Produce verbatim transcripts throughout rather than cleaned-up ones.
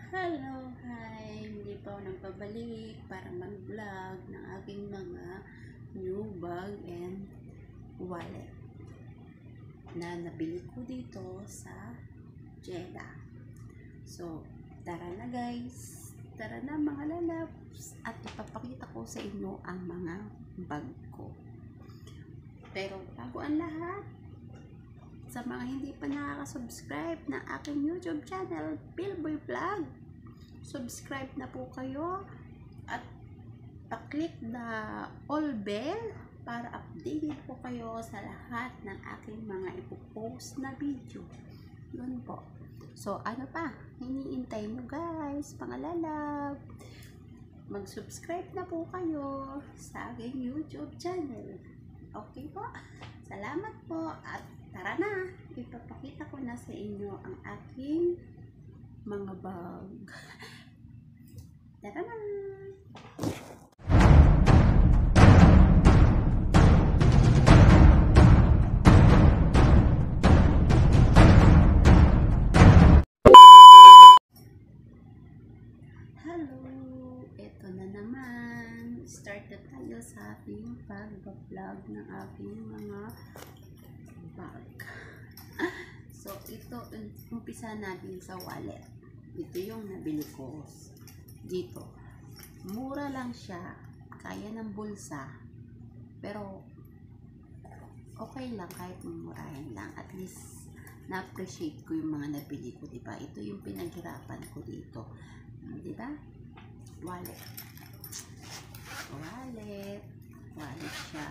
Hello, hi! Hindi pa ako nagpabalik para mag-vlog ng aking mga new bag and wallet na nabili ko dito sa Jeddah. So, tara na guys! Tara na mga lalabs! At ipapakita ko sa inyo ang mga bag ko. Pero bago ang lahat, sa mga hindi pa nakaka-subscribe ng aking YouTube channel, Pilboy Vlog, subscribe na po kayo at pa-click na all bell para updated po kayo sa lahat ng aking mga ipopost na video. Yun po. So, ano pa? Hiniintay nyo guys, mga lalab. Mag-subscribe na po kayo sa aking YouTube channel. Okay po? Salamat po at tara na! Ipapakita ko na sa inyo ang aking mga bag. Tara na! Hello! Ito na naman. Start na tayo sa ating pag-vlog ng aking mga bag. So, ito, umpisa natin sa wallet. Ito yung nabili ko dito. Mura lang siya. Kaya ng bulsa. Pero, okay lang kahit mumurahin lang. At least, na-appreciate ko yung mga nabili ko, diba? Ito yung pinaghirapan ko dito. Diba? Wallet. Wallet. Wallet siya.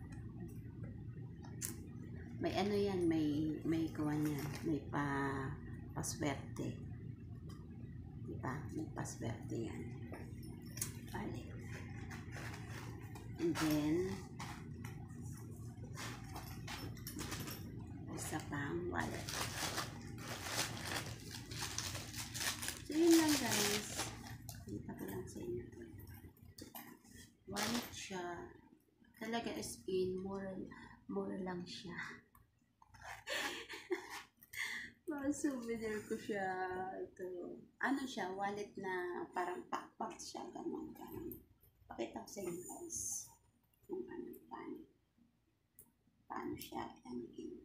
May ano yan, may may gawa niyan, may pa paswerte. Diba? May paswerte yan. Balik. And then isa pang wallet. So yun lang guys. Kita ko lang sa inyo. Wallet siya. Talaga as in, mura, mura lang siya. Mga souvenir ko siya. Ito. Ano siya? Wallet na parang pack-pack siya. Ganon, ganon. Pakita ko sa inyo guys. Kung ano, paano. Paano siya. Ano yun.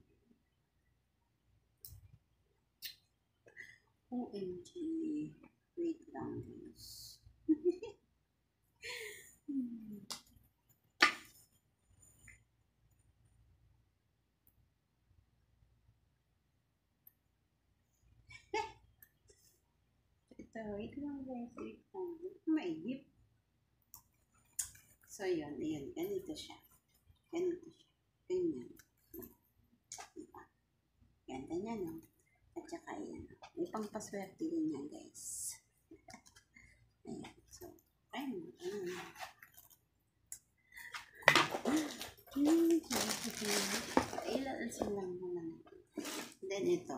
O M G. Wait lang guys. hmm. Wait lang guys, wait lang. Maigip. So, yun, yun. Ganito siya. Ganito siya. Ganyan. Diba? Ganda niya, no? At saka, yan. May pangpaswerte din niya, guys. Ayan. So, ayun. Ayun. Ilalsin lang muna natin. Then, ito.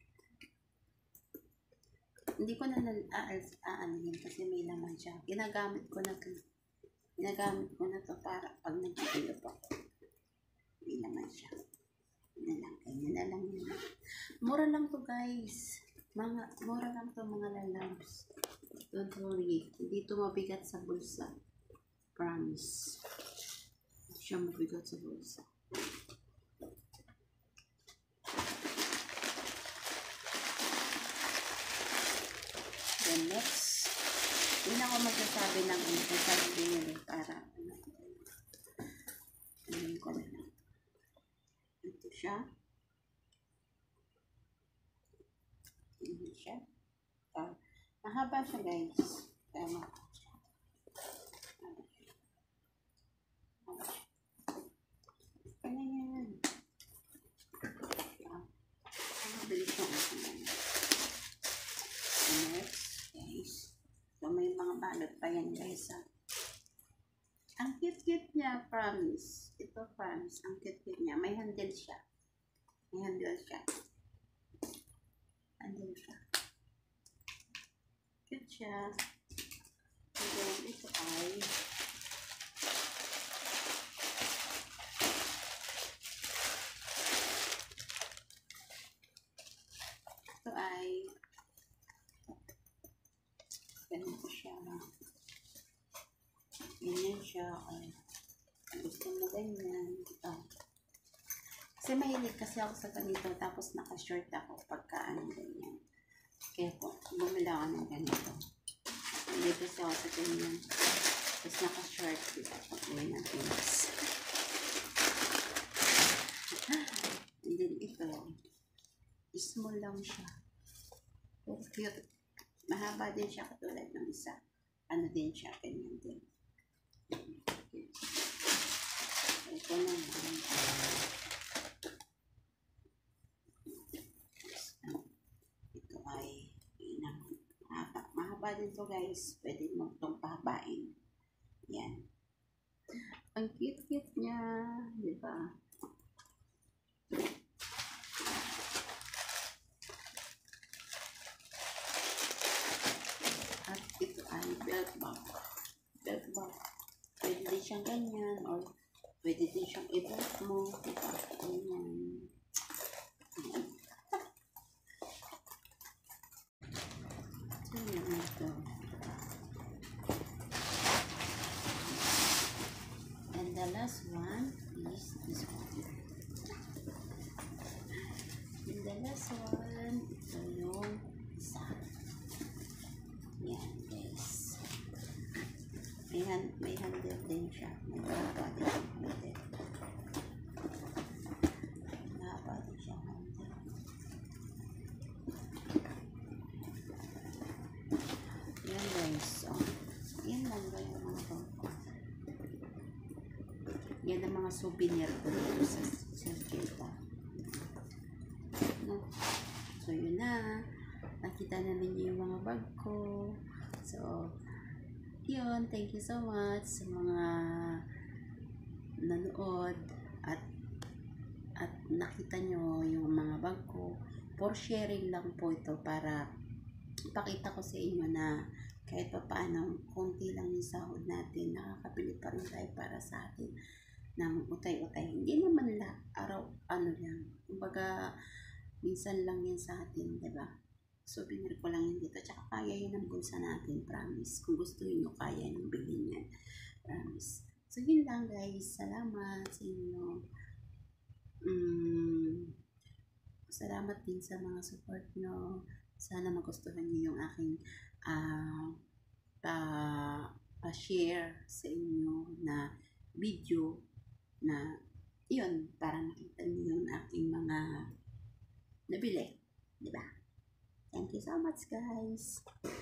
Hindi ko na aanihin kasi may laman siya. Ginagamit ko na to. Ginagamit ko na to para pag nag-iilo pa. May laman siya. Yan na lang. Ganyan na lang yun. Mura lang to guys. Mga, mura lang to mga lalabs. Don't worry. Hindi to mabigat sa bulsa. Promise. Hindi siya mabigat sa bulsa. Then next, hindi na ako magsasabi ng ano kung saan binili para ano, ano ko na lang. Ito siya. Ito siya. Uh, mahaba siya guys. Tama. Kanya yan. Ang mabilis yung ito yan. Next. So, may mga balot pa yan guys ha. Ang cute-cute niya, promise. Ito promise, ang cute-cute niya. May handle siya. May handle siya. Handle siya. Cute siya. And then, ito ay ito ay Ganito siya. Ganyan siya. Ay, gusto mo ganyan. Oh. Kasi mahilig kasi ako sa ganito. Tapos naka-short ako pagka ano ganyan. Kaya po, bumili ako ng ganito. Mahilig kasi ako sa ganyan. Tapos naka-short. Diba? Pag may napinas. And then ito. Small lang siya. Pero cute. Mahaba din siya katulad ng isa. Ano din siya. Ganyan din. Ito naman. Ito ay mahaba. Mahaba din to guys. Pwede mo itong pahabain. Yan. Ang cute-cute niya. Diba? At ito ay belt bag. Belt bag. Pwede din siyang ganyan. Or pwede din siyang i-belt mo. Diba? Ganyan. So, yan ito. And the last one is this one. And the last one, ito yung isa. Yan guys. May, hand, may handle din siya. May haba din siya handle. May haba din siya handle. Yan guys. So, yan lang ba yung mga bangko. Yan ang mga souvenir ko dito sa, sa Jeddah. No? So, yun na. Nakita na ninyo yung mga bag ko. So, yun. Thank you so much sa mga nanood at at nakita nyo yung mga bag ko. For sharing lang po ito para ipakita ko sa inyo na kahit pa paano, konti lang yung sahod natin, nakakabili pa rin tayo para sa atin ng utay-utay. Hindi naman la, araw, ano lang. Kumbaga, minsan lang yan sa atin, diba? Souvenir ko lang yun dito. Tsaka kaya yun ang bulsa natin, promise. Kung gusto nyo, kaya nyo bilhin yan. Promise. So, yun lang guys. Salamat sa inyo. Mm, salamat din sa mga support nyo. Sana magustuhan nyo yung aking uh, pa, pa-share sa inyo na video na yun, para nakita nyo yung aking mga nabili. Diba? Thank you so much guys.